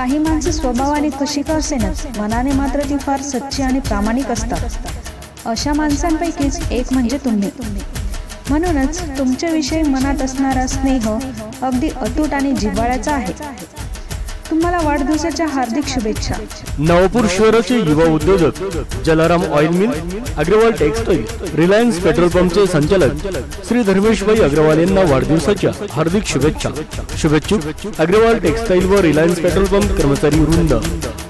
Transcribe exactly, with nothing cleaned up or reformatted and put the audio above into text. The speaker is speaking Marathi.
काही माणसे स्वभावाने कशी का असेनाच, मनाने मात्र ती फार सच्ची आणि प्रामाणिक असतात. अशा माणसांपैकीच एक म्हणजे तुम्ही. म्हणूनच तुमच्याविषयी मनात असणारा स्नेह अगदी अतूट आणि जिव्हाळ्याचा आहे. तुम्हाला वाढदिवसाच्या हार्दिक शुभेच्छा. नवापूर शहराचे युवा उद्योजक Jalaram oil mill, Agarwal textile, Reliance petrol पंपचे संचालक श्री धर्मेशभाई अग्रवाल यांना वाढदिवसाच्या हार्दिक शुभेच्छा. शुभेच्छुक अग्रवाल टेक्सटाईल व रिलायन्स पेट्रोल पंप कर्मचारी वृंद.